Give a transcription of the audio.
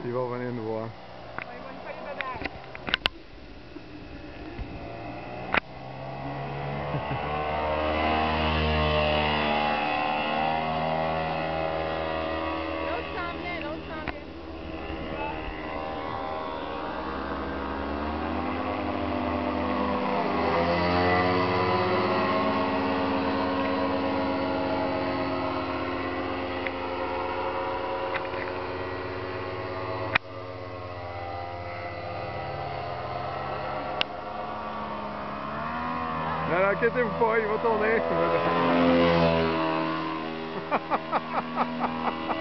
Il va venir nous voir. Ouais, il va nous faire des badages. L'autre s'en vient, l'autre s'en vient. Non, inquiétez-vous pas, il va tourner.